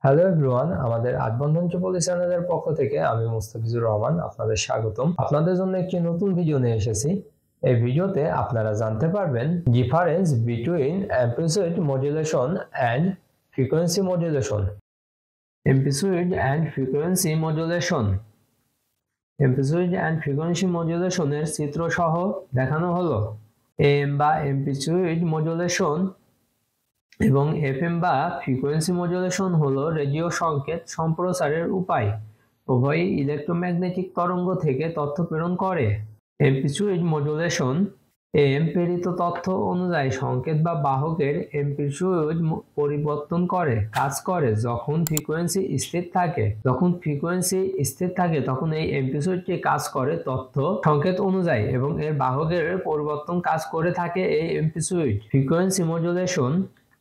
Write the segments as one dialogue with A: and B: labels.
A: Hello everyone, আমাদের আটবন্ধন triple চ্যানেলের পক্ষ থেকে আমি মুস্তাফিজুর রহমান আপনাদের স্বাগতম। আপনাদের জন্য একটি নতুন ভিডিও নিয়ে এসেছি। এই ভিডিওতে আপনারা জানতে পারবেন difference between amplitude modulation and frequency modulation. Amplitude and frequency modulation. Amplitude and frequency মডুলেশনের চিত্র সহ দেখানো হলো। এম বা অ্যাম্প্লিটিউড মডুলেশন এবং এফএম বা ফ্রিকোয়েন্সি মডুলেশন হলো রেডিও সংকেত সম্প্রচারের উপায়। উভয়ই ইলেক্ট্রোম্যাগনেটিক তরঙ্গ থেকে তথ্য প্রেরণ করে। অ্যাম্প্লিটিউড মডুলেশন এম প্রেরিত তথ্য অনুযায়ী সংকেত বা বাহকের অ্যাম্প্লিটিউড পরিবর্তন করে কাজ করে। যখন ফ্রিকোয়েন্সি স্থির থাকে তখন এই অ্যাম্প্লিটিউডটি কাজ করে তথ্য সংকেত অনুযায়ী এবং এর বাহকের পরিবর্তন কাজ করে থাকে এই অ্যাম্প্লিটিউড। ফ্রিকোয়েন্সি মডুলেশন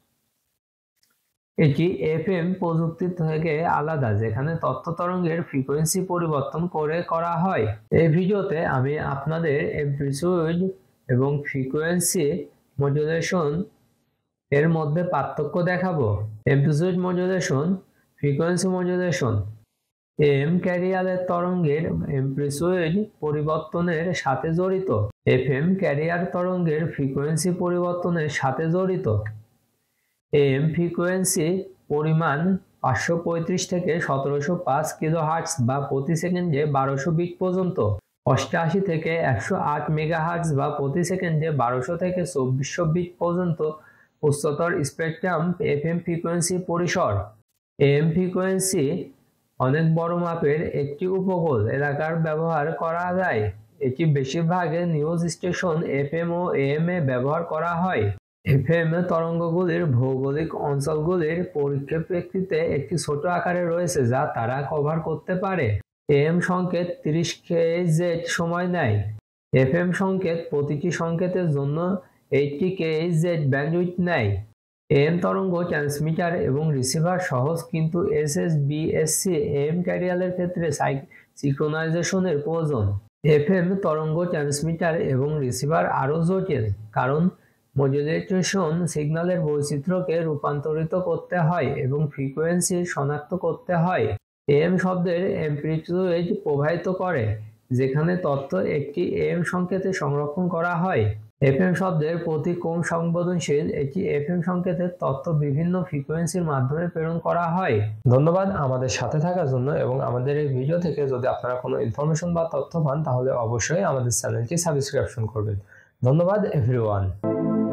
A: এটি এফএম প্রযুক্তি থেকে আলাদা, যেখানে তথ্য তরঙ্গের ফ্রিকোয়েন্সি পরিবর্তন করে করা হয়। এই ভিডিওতে আমি আপনাদের অ্যাম্প্লিটিউড এবং ফ্রিকোয়েন্সি মডুলেশন এর মধ্যে পার্থক্য দেখাবো। Amplitude modulation, frequency modulation. AM ক্যারিয়ারের তরঙ্গের অ্যাম্প্লিটিউড পরিবর্তনের সাথে জড়িত। এফএম ক্যারিয়ার তরঙ্গের ফ্রিকোয়েন্সি পরিবর্তনের সাথে জড়িত। এম ফ্রিকোয়েন্সি পরিমাণ 535 থেকে 1705 কিলোহার্টজ বা প্রতি সেকেন্ডে 1200 বিট পর্যন্ত, 88 থেকে 108 মেগাহার্টজ বা প্রতি সেকেন্ডে 1200 থেকে 2400 বিট পর্যন্ত উচ্চতর স্পেকট্রাম এফএম ফ্রিকোয়েন্সি পরিসর। এম ফ্রিকোয়েন্সি অনেক বড় মাপের একটি উপকূল এলাকার ব্যবহার করা যায়। এটি বেশিরভাগ নিউজ স্টেশন এফএম ও এএম এ ব্যবহার করা হয়। এফএম তরঙ্গগুলির ভৌগোলিক অঞ্চলগুলির পরিপ্রেক্ষিতে একটি ছোট আকারে রয়েছে যা তারা কভার করতে পারে। এম সংকেত 30 কেএইচজেড সময় নেয়। এফএম সংকেত প্রতিটি সংকেতের জন্য 80 কেএইচজেড ব্যান্ডউইথ নেয়। এম তরঙ্গ ট্রান্সমিটার এবং রিসিভার সহজ, কিন্তু এসএসবিএসসি এম ক্যারিয়ারের ক্ষেত্রে সিঙ্ক্রোনাইজেশনের প্রয়োজন। এফএম তরঙ্গ ট্রান্সমিটার এবং রিসিভার আরও জটিল, কারণ মডুলেশন সিগন্যালের বৈচিত্র্যকে রূপান্তরিত করতে হয় এবং ফ্রিকোয়েন্সি শনাক্ত করতে হয়। এম শব্দের অ্যাম্প্লিটিউড প্রভাবিত করে, যেখানে তথ্য একটি এম সংকেতে সংরক্ষণ করা হয়। এফএম শব্দের প্রতি কম সংবেদনশীল, এটি এফএম সংকেতের তথ্য বিভিন্ন ফ্রিকোয়েন্সির মাধ্যমে প্রেরণ করা হয়। ধন্যবাদ আমাদের সাথে থাকার জন্য, এবং আমাদের এই ভিডিও থেকে যদি আপনারা কোনো ইনফরমেশন বা তথ্য পান তাহলে অবশ্যই আমাদের চ্যানেলটি সাবস্ক্রিপশন করবেন। ধন্যবাদ এভরিওয়ান।